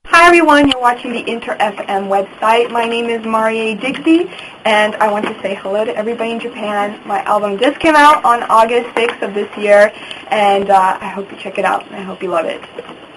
Hi everyone, you're watching the InterFM website. My name is Marie Dixie, and I want to say hello to everybody in Japan. My album just came out on August 6th of this year, and I hope you check it out, and I hope you love it.